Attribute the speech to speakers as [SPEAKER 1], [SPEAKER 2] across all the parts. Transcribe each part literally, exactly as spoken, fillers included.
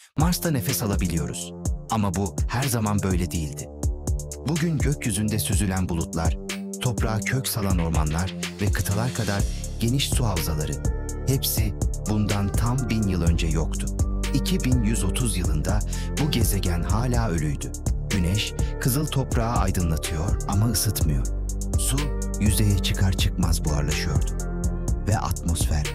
[SPEAKER 1] Mars'ta nefes alabiliyoruz. Ama bu her zaman böyle değildi. Bugün gökyüzünde süzülen bulutlar, toprağa kök salan ormanlar ve kıtalar kadar geniş su havzaları, hepsi bundan tam bin yıl önce yoktu. iki bin yüz otuz yılında bu gezegen hala ölüydü. Güneş, kızıl toprağı aydınlatıyor ama ısıtmıyor. Su, yüzeye çıkar çıkmaz buharlaşıyordu. Ve atmosfer,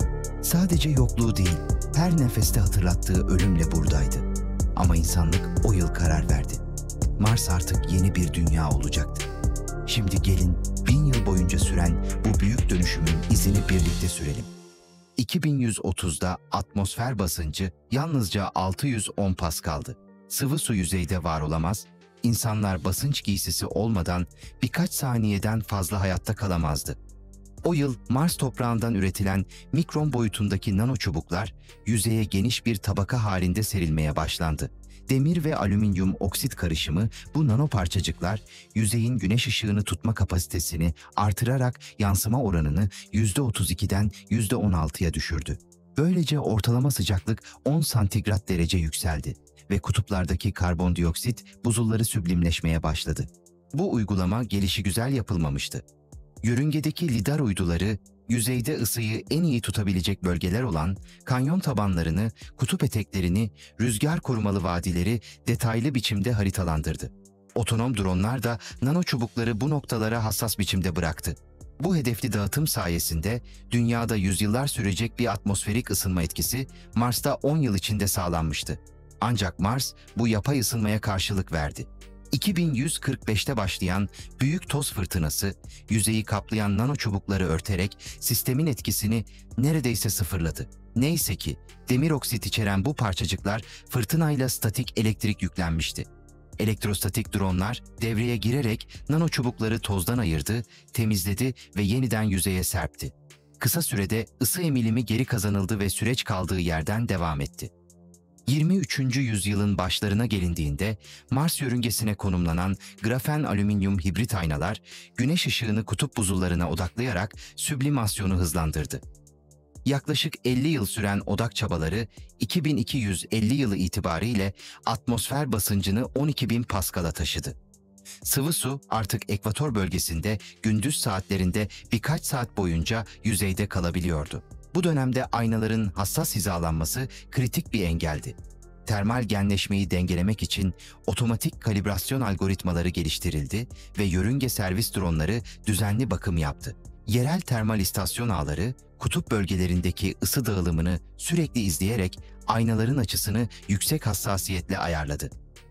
[SPEAKER 1] sadece yokluğu değil, her nefeste hatırlattığı ölümle buradaydı. Ama insanlık o yıl karar verdi. Mars artık yeni bir dünya olacaktı. Şimdi gelin bin yıl boyunca süren bu büyük dönüşümün izini birlikte sürelim. iki bin yüz otuzda atmosfer basıncı yalnızca altı yüz on paskaldı. Sıvı su yüzeyde var olamaz, insanlar basınç giysisi olmadan birkaç saniyeden fazla hayatta kalamazdı. O yıl Mars toprağından üretilen mikron boyutundaki nano çubuklar yüzeye geniş bir tabaka halinde serilmeye başlandı. Demir ve alüminyum oksit karışımı bu nano parçacıklar yüzeyin güneş ışığını tutma kapasitesini artırarak yansıma oranını yüzde otuz ikiden yüzde on altıya düşürdü. Böylece ortalama sıcaklık on santigrat derece yükseldi ve kutuplardaki karbondioksit buzulları süblimleşmeye başladı. Bu uygulama gelişigüzel yapılmamıştı. Yörüngedeki lidar uyduları, yüzeyde ısıyı en iyi tutabilecek bölgeler olan kanyon tabanlarını, kutup eteklerini, rüzgar korumalı vadileri detaylı biçimde haritalandırdı. Otonom dronlar da nano çubukları bu noktalara hassas biçimde bıraktı. Bu hedefli dağıtım sayesinde dünyada yüzyıllar sürecek bir atmosferik ısınma etkisi Mars'ta on yıl içinde sağlanmıştı. Ancak Mars bu yapay ısınmaya karşılık verdi. iki bin yüz kırk beşte başlayan büyük toz fırtınası, yüzeyi kaplayan nano çubukları örterek sistemin etkisini neredeyse sıfırladı. Neyse ki demir oksit içeren bu parçacıklar fırtınayla statik elektrik yüklenmişti. Elektrostatik dronlar devreye girerek nano çubukları tozdan ayırdı, temizledi ve yeniden yüzeye serpti. Kısa sürede ısı emilimi geri kazanıldı ve süreç kaldığı yerden devam etti. yirmi üçüncü yüzyılın başlarına gelindiğinde Mars yörüngesine konumlanan grafen alüminyum hibrit aynalar güneş ışığını kutup buzullarına odaklayarak süblimasyonu hızlandırdı. Yaklaşık elli yıl süren odak çabaları iki bin iki yüz elli yılı itibariyle atmosfer basıncını on iki bin paskala taşıdı. Sıvı su artık ekvator bölgesinde gündüz saatlerinde birkaç saat boyunca yüzeyde kalabiliyordu. Bu dönemde aynaların hassas hizalanması kritik bir engeldi. Termal genleşmeyi dengelemek için otomatik kalibrasyon algoritmaları geliştirildi ve yörünge servis dronları düzenli bakım yaptı. Yerel termal istasyon ağları, kutup bölgelerindeki ısı dağılımını sürekli izleyerek aynaların açısını yüksek hassasiyetle ayarladı.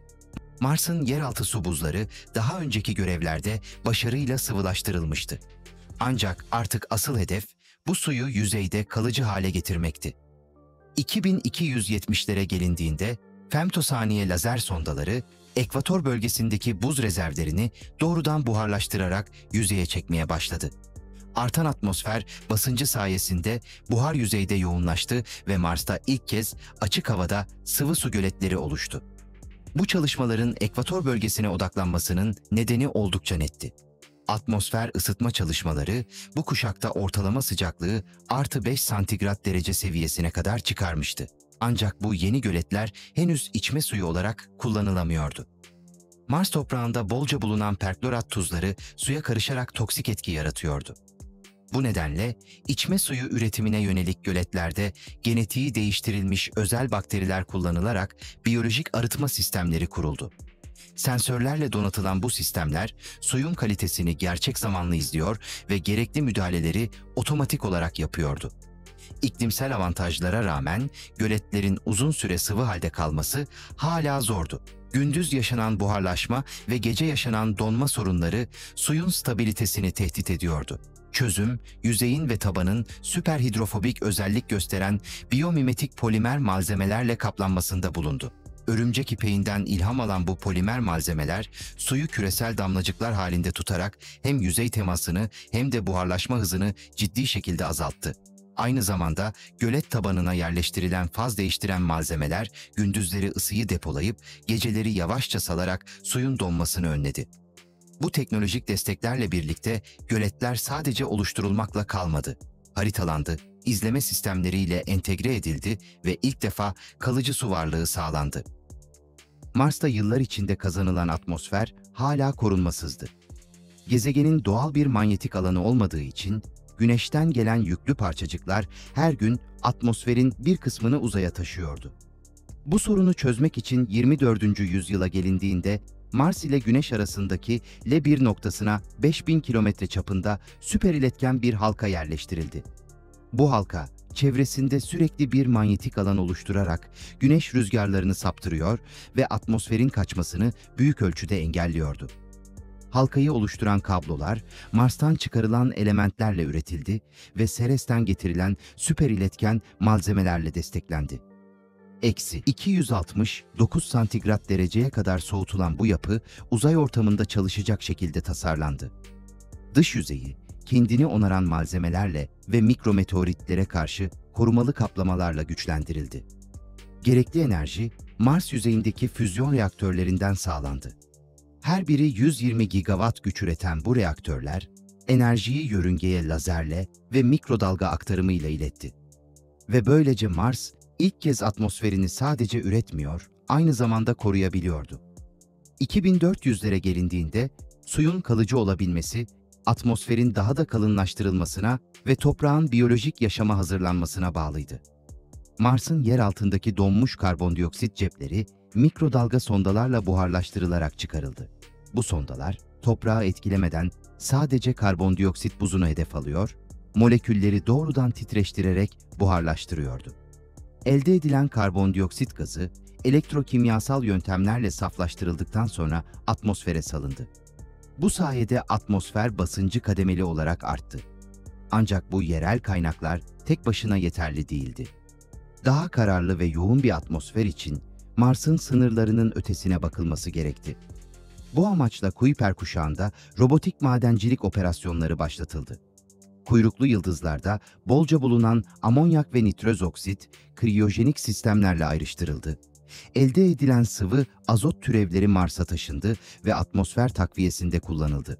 [SPEAKER 1] Mars'ın yeraltı su buzları daha önceki görevlerde başarıyla sıvılaştırılmıştı. Ancak artık asıl hedef bu suyu yüzeyde kalıcı hale getirmekti. iki bin iki yüz yetmişlere gelindiğinde femtosaniye lazer sondaları ekvator bölgesindeki buz rezervlerini doğrudan buharlaştırarak yüzeye çekmeye başladı. Artan atmosfer basıncı sayesinde buhar yüzeyde yoğunlaştı ve Mars'ta ilk kez açık havada sıvı su göletleri oluştu. Bu çalışmaların ekvator bölgesine odaklanmasının nedeni oldukça netti. Atmosfer ısıtma çalışmaları bu kuşakta ortalama sıcaklığı artı beş santigrat derece seviyesine kadar çıkarmıştı. Ancak bu yeni göletler henüz içme suyu olarak kullanılamıyordu. Mars toprağında bolca bulunan perklorat tuzları suya karışarak toksik etki yaratıyordu. Bu nedenle içme suyu üretimine yönelik göletlerde genetiği değiştirilmiş özel bakteriler kullanılarak biyolojik arıtma sistemleri kuruldu. Sensörlerle donatılan bu sistemler suyun kalitesini gerçek zamanlı izliyor ve gerekli müdahaleleri otomatik olarak yapıyordu. İklimsel avantajlara rağmen göletlerin uzun süre sıvı halde kalması hala zordu. Gündüz yaşanan buharlaşma ve gece yaşanan donma sorunları suyun stabilitesini tehdit ediyordu. Çözüm, yüzeyin ve tabanın süperhidrofobik özellik gösteren biyomimetik polimer malzemelerle kaplanmasında bulundu. Örümcek ipeğinden ilham alan bu polimer malzemeler suyu küresel damlacıklar halinde tutarak hem yüzey temasını hem de buharlaşma hızını ciddi şekilde azalttı. Aynı zamanda gölet tabanına yerleştirilen faz değiştiren malzemeler gündüzleri ısıyı depolayıp geceleri yavaşça salarak suyun donmasını önledi. Bu teknolojik desteklerle birlikte göletler sadece oluşturulmakla kalmadı. Haritalandı, izleme sistemleriyle entegre edildi ve ilk defa kalıcı su varlığı sağlandı. Mars'ta yıllar içinde kazanılan atmosfer hala korunmasızdı. Gezegenin doğal bir manyetik alanı olmadığı için Güneş'ten gelen yüklü parçacıklar her gün atmosferin bir kısmını uzaya taşıyordu. Bu sorunu çözmek için yirmi dördüncü yüzyıla gelindiğinde Mars ile Güneş arasındaki L bir noktasına beş bin kilometre çapında süper iletken bir halka yerleştirildi. Bu halka, çevresinde sürekli bir manyetik alan oluşturarak güneş rüzgarlarını saptırıyor ve atmosferin kaçmasını büyük ölçüde engelliyordu. Halkayı oluşturan kablolar, Mars'tan çıkarılan elementlerle üretildi ve Ceres'ten getirilen süper iletken malzemelerle desteklendi. Eksi iki yüz altmış dokuz santigrat dereceye kadar soğutulan bu yapı, uzay ortamında çalışacak şekilde tasarlandı. Dış yüzeyi, kendini onaran malzemelerle ve mikrometeoritlere karşı korumalı kaplamalarla güçlendirildi. Gerekli enerji, Mars yüzeyindeki füzyon reaktörlerinden sağlandı. Her biri yüz yirmi gigawatt güç üreten bu reaktörler, enerjiyi yörüngeye lazerle ve mikrodalga aktarımıyla iletti. Ve böylece Mars, ilk kez atmosferini sadece üretmiyor, aynı zamanda koruyabiliyordu. iki bin dört yüzlere gelindiğinde, suyun kalıcı olabilmesi, atmosferin daha da kalınlaştırılmasına ve toprağın biyolojik yaşama hazırlanmasına bağlıydı. Mars'ın yer altındaki donmuş karbondioksit cepleri, mikrodalga sondalarla buharlaştırılarak çıkarıldı. Bu sondalar, toprağı etkilemeden sadece karbondioksit buzunu hedef alıyor, molekülleri doğrudan titreştirerek buharlaştırıyordu. Elde edilen karbondioksit gazı, elektrokimyasal yöntemlerle saflaştırıldıktan sonra atmosfere salındı. Bu sayede atmosfer basıncı kademeli olarak arttı. Ancak bu yerel kaynaklar tek başına yeterli değildi. Daha kararlı ve yoğun bir atmosfer için Mars'ın sınırlarının ötesine bakılması gerekti. Bu amaçla Kuiper kuşağında robotik madencilik operasyonları başlatıldı. Kuyruklu yıldızlarda bolca bulunan amonyak ve nitroz oksit, kriyojenik sistemlerle ayrıştırıldı. Elde edilen sıvı azot türevleri Mars'a taşındı ve atmosfer takviyesinde kullanıldı.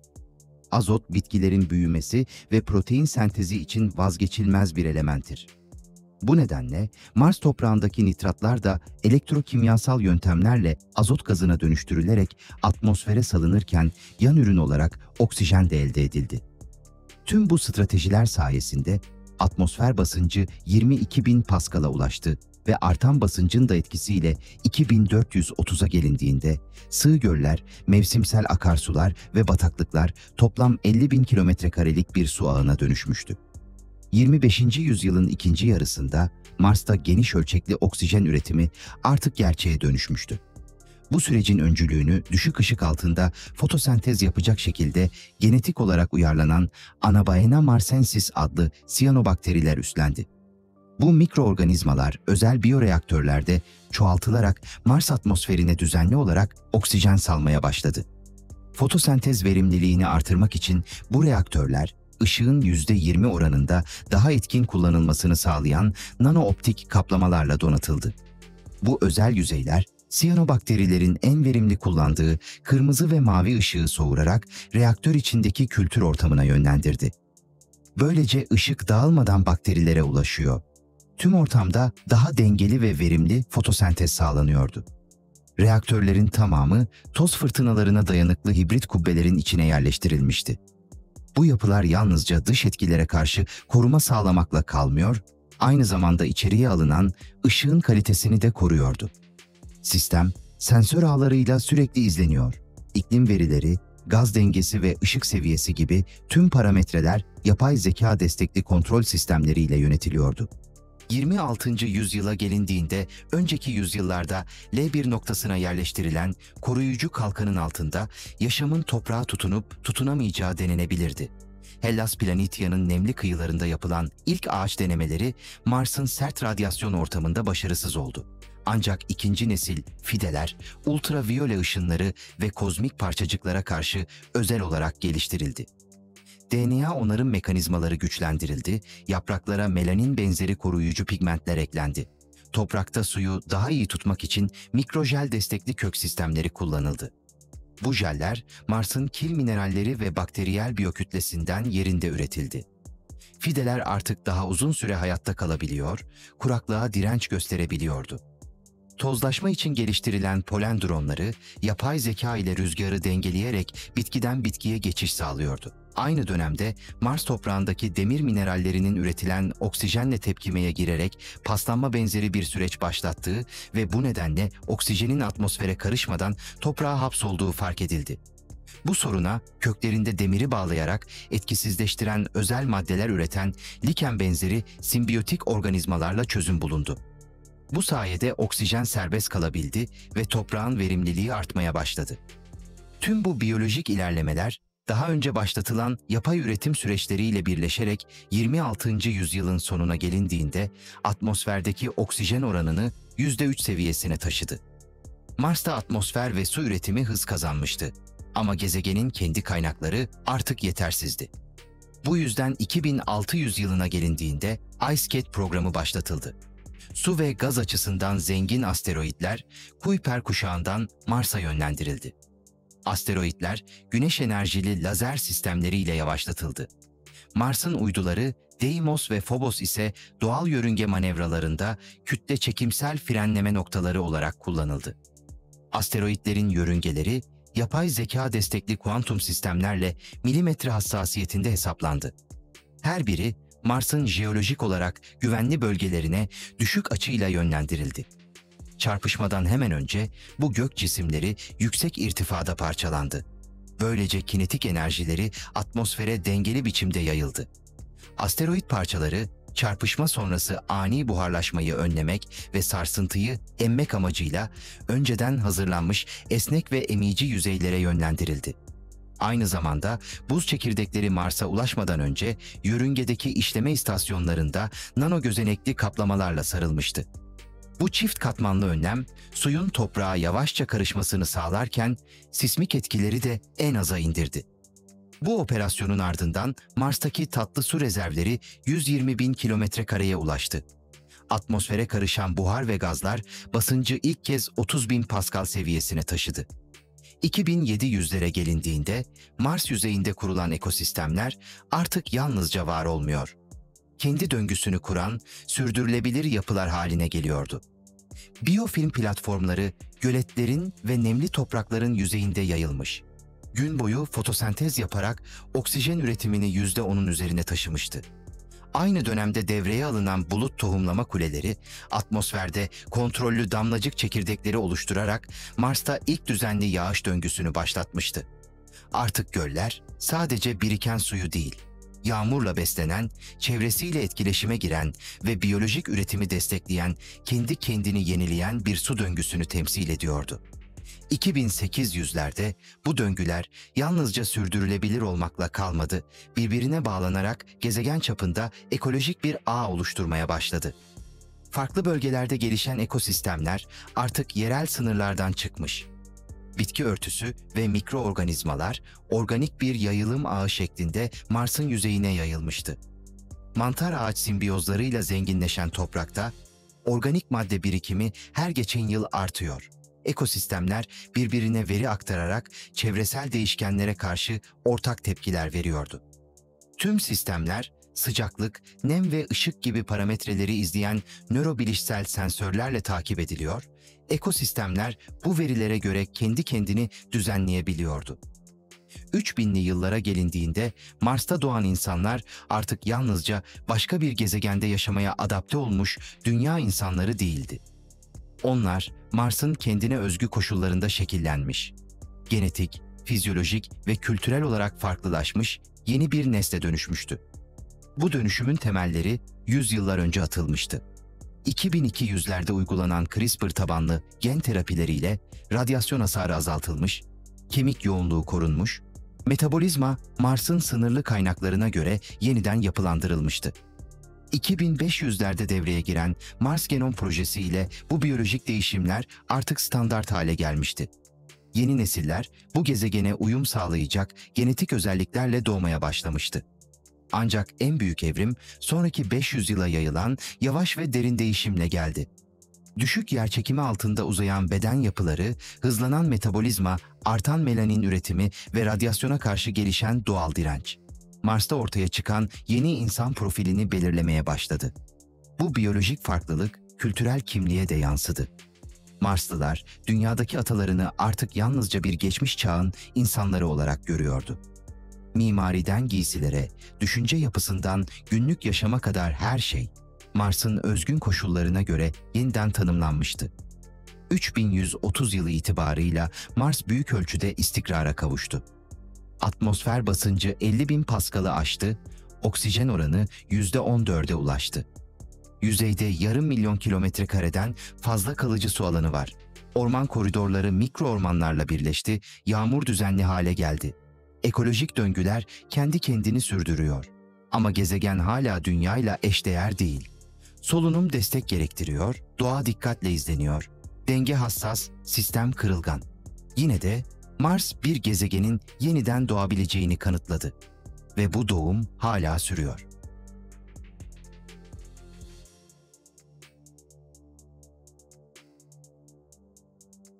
[SPEAKER 1] Azot, bitkilerin büyümesi ve protein sentezi için vazgeçilmez bir elementtir. Bu nedenle Mars toprağındaki nitratlar da elektrokimyasal yöntemlerle azot gazına dönüştürülerek atmosfere salınırken yan ürün olarak oksijen de elde edildi. Tüm bu stratejiler sayesinde atmosfer basıncı yirmi iki bin Pascal'a ulaştı ve artan basıncın da etkisiyle iki bin dört yüz otuza gelindiğinde sığ göller, mevsimsel akarsular ve bataklıklar toplam elli bin kilometre karelik bir su ağına dönüşmüştü. yirmi beşinci yüzyılın ikinci yarısında Mars'ta geniş ölçekli oksijen üretimi artık gerçeğe dönüşmüştü. Bu sürecin öncülüğünü düşük ışık altında fotosentez yapacak şekilde genetik olarak uyarlanan Anabaena marsensis adlı siyanobakteriler üstlendi. Bu mikroorganizmalar özel biyoreaktörlerde çoğaltılarak Mars atmosferine düzenli olarak oksijen salmaya başladı. Fotosentez verimliliğini artırmak için bu reaktörler, ışığın yüzde yirmi oranında daha etkin kullanılmasını sağlayan nanooptik kaplamalarla donatıldı. Bu özel yüzeyler, siyanobakterilerin en verimli kullandığı kırmızı ve mavi ışığı soğurarak reaktör içindeki kültür ortamına yönlendirdi. Böylece ışık dağılmadan bakterilere ulaşıyor. Tüm ortamda daha dengeli ve verimli fotosentez sağlanıyordu. Reaktörlerin tamamı toz fırtınalarına dayanıklı hibrit kubbelerin içine yerleştirilmişti. Bu yapılar yalnızca dış etkilere karşı koruma sağlamakla kalmıyor, aynı zamanda içeriye alınan ışığın kalitesini de koruyordu. Sistem, sensör ağlarıyla sürekli izleniyor. İklim verileri, gaz dengesi ve ışık seviyesi gibi tüm parametreler yapay zeka destekli kontrol sistemleriyle yönetiliyordu. yirmi altıncı yüzyıla gelindiğinde önceki yüzyıllarda L bir noktasına yerleştirilen koruyucu kalkanın altında yaşamın toprağa tutunup tutunamayacağı denenebilirdi. Hellas Planitia'nın nemli kıyılarında yapılan ilk ağaç denemeleri Mars'ın sert radyasyon ortamında başarısız oldu. Ancak ikinci nesil fideler, ultraviyole ışınları ve kozmik parçacıklara karşı özel olarak geliştirildi. D N A onarım mekanizmaları güçlendirildi, yapraklara melanin benzeri koruyucu pigmentler eklendi. Toprakta suyu daha iyi tutmak için mikrojel destekli kök sistemleri kullanıldı. Bu jeller, Mars'ın kil mineralleri ve bakteriyel biyokütlesinden yerinde üretildi. Fideler artık daha uzun süre hayatta kalabiliyor, kuraklığa direnç gösterebiliyordu. Tozlaşma için geliştirilen polen dronları, yapay zeka ile rüzgarı dengeleyerek bitkiden bitkiye geçiş sağlıyordu. Aynı dönemde Mars toprağındaki demir minerallerinin üretilen oksijenle tepkimeye girerek paslanma benzeri bir süreç başlattığı ve bu nedenle oksijenin atmosfere karışmadan toprağa hapsolduğu fark edildi. Bu soruna köklerinde demiri bağlayarak etkisizleştiren özel maddeler üreten liken benzeri simbiyotik organizmalarla çözüm bulundu. Bu sayede oksijen serbest kalabildi ve toprağın verimliliği artmaya başladı. Tüm bu biyolojik ilerlemeler daha önce başlatılan yapay üretim süreçleriyle birleşerek yirmi altıncı yüzyılın sonuna gelindiğinde atmosferdeki oksijen oranını yüzde üç seviyesine taşıdı. Mars'ta atmosfer ve su üretimi hız kazanmıştı. Ama gezegenin kendi kaynakları artık yetersizdi. Bu yüzden iki bin altı yüz yılına gelindiğinde IceCat programı başlatıldı. Su ve gaz açısından zengin asteroidler Kuiper kuşağından Mars'a yönlendirildi. Asteroidler güneş enerjili lazer sistemleriyle yavaşlatıldı. Mars'ın uyduları Deimos ve Phobos ise doğal yörünge manevralarında kütle çekimsel frenleme noktaları olarak kullanıldı. Asteroidlerin yörüngeleri yapay zeka destekli kuantum sistemlerle milimetre hassasiyetinde hesaplandı. Her biri Mars'ın jeolojik olarak güvenli bölgelerine düşük açıyla yönlendirildi. Çarpışmadan hemen önce bu gök cisimleri yüksek irtifada parçalandı. Böylece kinetik enerjileri atmosfere dengeli biçimde yayıldı. Asteroid parçaları çarpışma sonrası ani buharlaşmayı önlemek ve sarsıntıyı emmek amacıyla önceden hazırlanmış esnek ve emici yüzeylere yönlendirildi. Aynı zamanda buz çekirdekleri Mars'a ulaşmadan önce yörüngedeki işleme istasyonlarında nano gözenekli kaplamalarla sarılmıştı. Bu çift katmanlı önlem suyun toprağa yavaşça karışmasını sağlarken sismik etkileri de en aza indirdi. Bu operasyonun ardından Mars'taki tatlı su rezervleri yüz yirmi bin kilometre kareye ulaştı. Atmosfere karışan buhar ve gazlar basıncı ilk kez otuz bin Pascal seviyesine taşıdı. iki bin yedi yüzlere gelindiğinde Mars yüzeyinde kurulan ekosistemler artık yalnızca var olmuyor. Kendi döngüsünü kuran, sürdürülebilir yapılar haline geliyordu. Biyofilm platformları göletlerin ve nemli toprakların yüzeyinde yayılmış. Gün boyu fotosentez yaparak oksijen üretimini yüzde onun üzerine taşımıştı. Aynı dönemde devreye alınan bulut tohumlama kuleleri, atmosferde kontrollü damlacık çekirdekleri oluşturarak Mars'ta ilk düzenli yağış döngüsünü başlatmıştı. Artık göller sadece biriken suyu değil, yağmurla beslenen, çevresiyle etkileşime giren ve biyolojik üretimi destekleyen, kendi kendini yenileyen bir su döngüsünü temsil ediyordu. iki bin sekiz yüzlerde bu döngüler yalnızca sürdürülebilir olmakla kalmadı, birbirine bağlanarak gezegen çapında ekolojik bir ağ oluşturmaya başladı. Farklı bölgelerde gelişen ekosistemler artık yerel sınırlardan çıkmış. Bitki örtüsü ve mikroorganizmalar organik bir yayılım ağı şeklinde Mars'ın yüzeyine yayılmıştı. Mantar ağaç simbiyozlarıyla zenginleşen toprakta organik madde birikimi her geçen yıl artıyor. Ekosistemler birbirine veri aktararak çevresel değişkenlere karşı ortak tepkiler veriyordu. Tüm sistemler sıcaklık, nem ve ışık gibi parametreleri izleyen nörobilişsel sensörlerle takip ediliyor, ekosistemler bu verilere göre kendi kendini düzenleyebiliyordu. üç binli yıllara gelindiğinde Mars'ta doğan insanlar artık yalnızca başka bir gezegende yaşamaya adapte olmuş dünya insanları değildi. Onlar Mars'ın kendine özgü koşullarında şekillenmiş, genetik, fizyolojik ve kültürel olarak farklılaşmış yeni bir nesle dönüşmüştü. Bu dönüşümün temelleri yüz yıllar önce atılmıştı. iki bin iki yüzlerde uygulanan CRISPR tabanlı gen terapileriyle radyasyon hasarı azaltılmış, kemik yoğunluğu korunmuş, metabolizma Mars'ın sınırlı kaynaklarına göre yeniden yapılandırılmıştı. iki bin beş yüzlerde devreye giren Mars Genom Projesi ile bu biyolojik değişimler artık standart hale gelmişti. Yeni nesiller bu gezegene uyum sağlayacak genetik özelliklerle doğmaya başlamıştı. Ancak en büyük evrim sonraki beş yüz yıla yayılan yavaş ve derin değişimle geldi. Düşük yerçekimi altında uzayan beden yapıları, hızlanan metabolizma, artan melanin üretimi ve radyasyona karşı gelişen doğal direnç. Mars'ta ortaya çıkan yeni insan profilini belirlemeye başladı. Bu biyolojik farklılık kültürel kimliğe de yansıdı. Marslılar, dünyadaki atalarını artık yalnızca bir geçmiş çağın insanları olarak görüyordu. Mimariden giysilere, düşünce yapısından günlük yaşama kadar her şey, Mars'ın özgün koşullarına göre yeniden tanımlanmıştı. üç bin yüz otuz yılı itibarıyla Mars büyük ölçüde istikrara kavuştu. Atmosfer basıncı elli bin Paskal'ı aştı, oksijen oranı yüzde on dörde ulaştı. Yüzeyde yarım milyon kilometre kareden fazla kalıcı su alanı var. Orman koridorları mikro ormanlarla birleşti, yağmur düzenli hale geldi. Ekolojik döngüler kendi kendini sürdürüyor. Ama gezegen hala dünyayla eşdeğer değil. Solunum destek gerektiriyor, doğa dikkatle izleniyor. Denge hassas, sistem kırılgan. Yine de Mars bir gezegenin yeniden doğabileceğini kanıtladı. Ve bu doğum hala sürüyor.